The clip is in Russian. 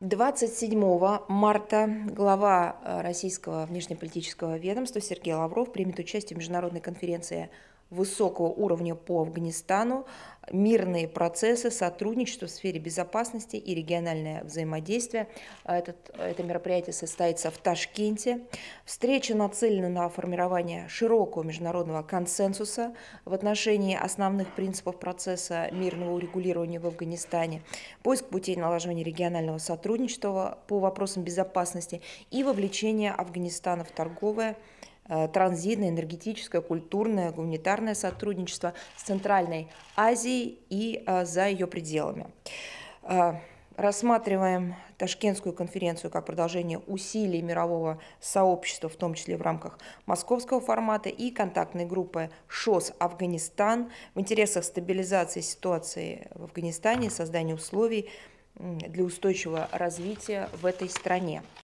27 марта глава российского внешнеполитического ведомства Сергей Лавров примет участие в международной конференции высокого уровня по Афганистану «Мирные процессы, сотрудничество в сфере безопасности и региональное взаимодействие». Это мероприятие состоится в Ташкенте. Встреча нацелена на формирование широкого международного консенсуса в отношении основных принципов процесса мирного урегулирования в Афганистане, поиск путей налаживания регионального сотрудничества по вопросам безопасности и вовлечение Афганистана в торговое, транзитное, энергетическое, культурное, гуманитарное сотрудничество с Центральной Азией и за ее пределами. Рассматриваем Ташкентскую конференцию как продолжение усилий мирового сообщества, в том числе в рамках московского формата и контактной группы ШОС «Афганистан» в интересах стабилизации ситуации в Афганистане и создания условий для устойчивого развития в этой стране.